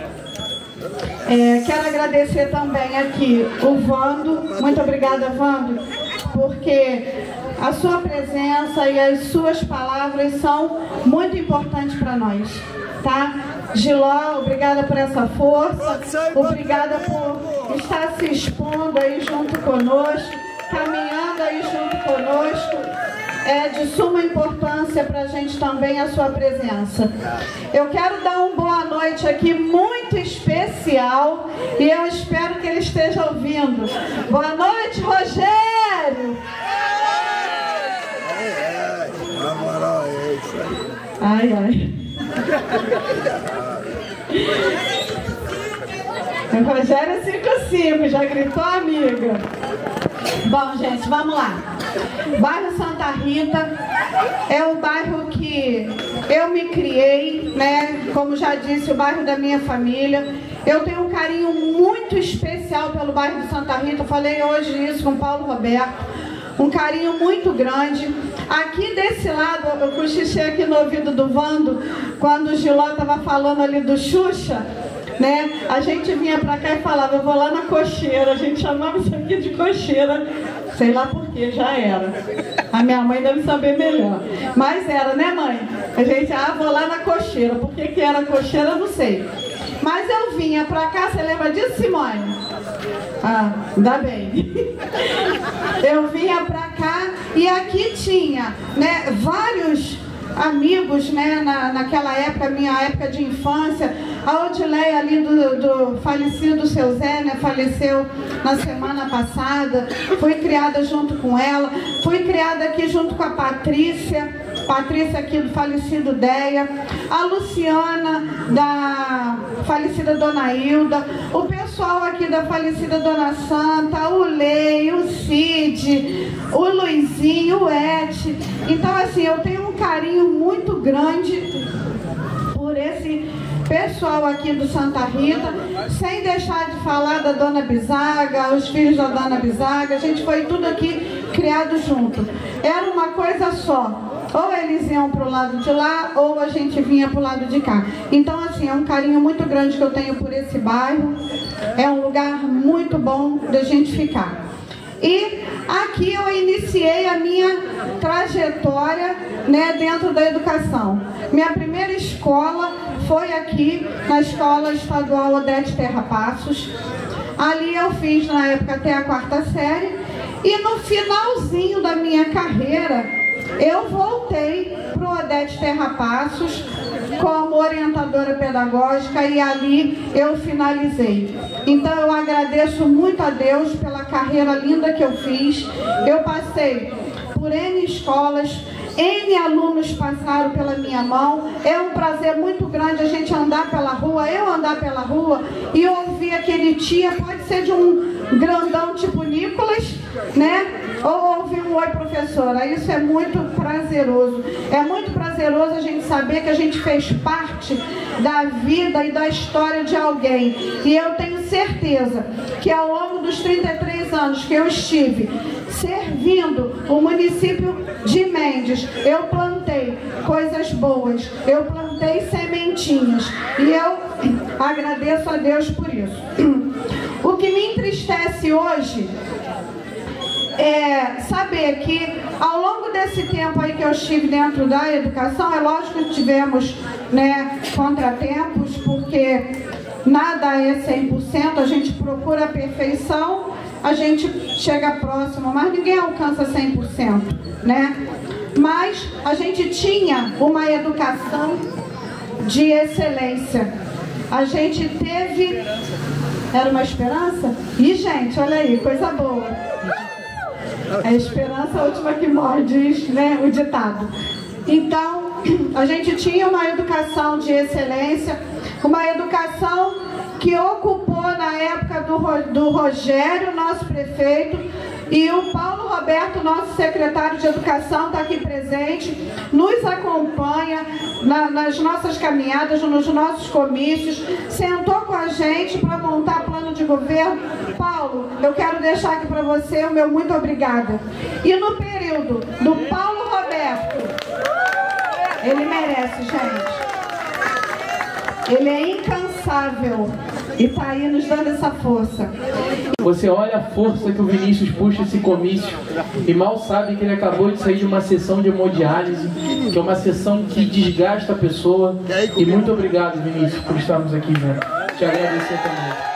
Quero agradecer também aqui o Vando. Muito obrigada, Vando, porque a sua presença e as suas palavras são muito importantes para nós, tá? Giló, obrigada por essa força, obrigada por estar se expondo aí junto conosco, caminhando aí junto conosco. É de suma importância para a gente também a sua presença. Eu quero dar uma boa noite aqui muito especial e eu espero que ele esteja ouvindo. Boa noite, Rogério! Na moral, é isso aí. Ai, ai. O Rogério é 55, já gritou, amiga? Bom, gente, vamos lá. Bairro Santa Rita é o bairro que eu me criei, né? Como já disse, o bairro da minha família. Eu tenho um carinho muito especial pelo bairro de Santa Rita. Falei hoje isso com o Paulo Roberto. Um carinho muito grande. Aqui desse lado, eu cochichei aqui no ouvido do Vando, quando o Giló estava falando ali do Xuxa, né? A gente vinha pra cá e falava, eu vou lá na cocheira. A gente chamava isso aqui de cocheira. Sei lá por que, já era. A minha mãe deve saber melhor. Mas era, né, mãe? A gente, vou lá na cocheira. Por que que era cocheira, eu não sei. Mas eu vinha pra cá, você lembra disso, Simone? Ah, ainda bem. Eu vinha pra cá e aqui tinha, né, vários amigos, né, naquela época, minha época de infância. A Odileia ali do falecido seu Zé, né, faleceu na semana passada. Fui criada junto com ela. Fui criada aqui junto com a Patrícia aqui do falecido Deia, a Luciana da falecida Dona Hilda, o pessoal aqui da falecida Dona Santa, o Lei, o Cid, o Luizinho, o Et. Então assim, eu tenho um carinho muito grande por esse pessoal aqui do Santa Rita, sem deixar de falar da Dona Bizaga, os filhos da Dona Bizaga. A gente foi tudo aqui criado junto, era uma coisa só. Ou eles iam para o lado de lá, ou a gente vinha para o lado de cá. Então, assim, é um carinho muito grande que eu tenho por esse bairro. É um lugar muito bom de a gente ficar. E aqui eu iniciei a minha trajetória, né, dentro da educação. Minha primeira escola foi aqui, na Escola Estadual Odete Terra Passos. Ali eu fiz, na época, até a 4ª série. E no finalzinho da minha carreira, eu voltei para o Odete Terra Passos como orientadora pedagógica e ali eu finalizei. Então eu agradeço muito a Deus pela carreira linda que eu fiz. Eu passei por N escolas, N alunos passaram pela minha mão. É um prazer muito grande a gente andar pela rua, eu andar pela rua e ouvir aquele tia, pode ser de um grandão tipo Nicolas, né? Ou ouvir um oi, professora. Isso é muito prazeroso. É muito prazeroso a gente saber que a gente fez parte da vida e da história de alguém. E eu tenho certeza que ao longo dos 33 anos que eu estive servindo o município de Mendes, eu plantei coisas boas, eu plantei sementinhas. E eu agradeço a Deus por isso. O que me entristece hoje é saber que ao longo desse tempo aí que eu estive dentro da educação, é lógico que tivemos, né, contratempos, porque nada é 100%, a gente procura a perfeição, a gente chega próximo, mas ninguém alcança 100%, né? Mas a gente tinha uma educação de excelência. A gente teve... Era uma esperança? E, gente, olha aí, coisa boa. A esperança é a última que morre, diz, né, o ditado. Então, a gente tinha uma educação de excelência, uma educação que ocupou na época do Rogério, nosso prefeito, e o Paulo Roberto, nosso secretário de Educação, está aqui presente, nos acompanha nas nossas caminhadas, nos nossos comícios, sentou com a gente para montar plano de governo. Paulo, eu quero deixar aqui para você o meu muito obrigada. E no período do Paulo Roberto, ele merece, gente. Ele é incansável e está aí nos dando essa força. Você olha a força que o Vinícius puxa esse comício e mal sabe que ele acabou de sair de uma sessão de hemodiálise, que é uma sessão que desgasta a pessoa. E muito obrigado, Vinícius, por estarmos aqui, né? Te agradecer também.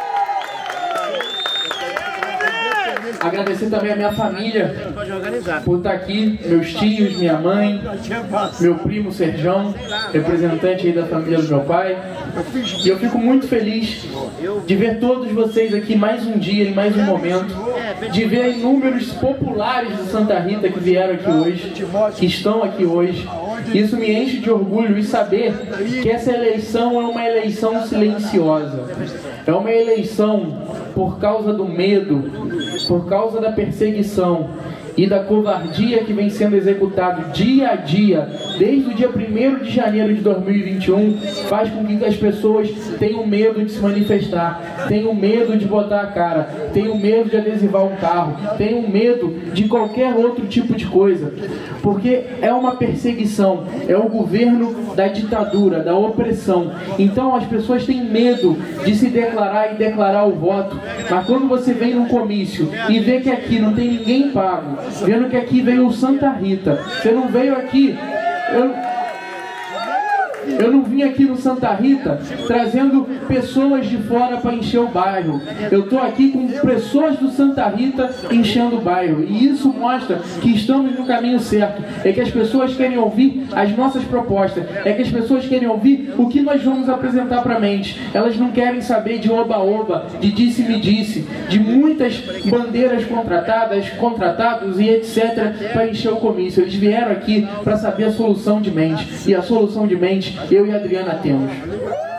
Agradecer também a minha família por estar aqui, meus tios, minha mãe, meu primo Serjão, representante aí da família do meu pai. E eu fico muito feliz de ver todos vocês aqui mais um dia, em mais um momento, de ver inúmeros populares de Santa Rita que vieram aqui hoje, que estão aqui hoje. Isso me enche de orgulho e saber que essa eleição é uma eleição silenciosa. É uma eleição por causa do medo, por causa da perseguição e da covardia que vem sendo executado dia a dia, desde o dia 1º de janeiro de 2021, faz com que as pessoas tenham medo de se manifestar, tenham medo de botar a cara, tenham medo de adesivar um carro, tenham medo de qualquer outro tipo de coisa, porque é uma perseguição, é o governo da ditadura, da opressão. Então as pessoas têm medo de se declarar e declarar o voto, mas quando você vem num comício e vê que aqui não tem ninguém pago, vendo que aqui veio o Santa Rita, você não veio aqui... Eu não vim aqui no Santa Rita trazendo pessoas de fora para encher o bairro. Eu estou aqui com pessoas do Santa Rita enchendo o bairro. E isso mostra que estamos no caminho certo. É que as pessoas querem ouvir as nossas propostas. É que as pessoas querem ouvir o que nós vamos apresentar para a mente. Elas não querem saber de oba-oba, de disse-me-disse, de muitas bandeiras contratados e etc. para encher o comício. Eles vieram aqui para saber a solução de mente. E a solução de mente eu e a Adriana temos.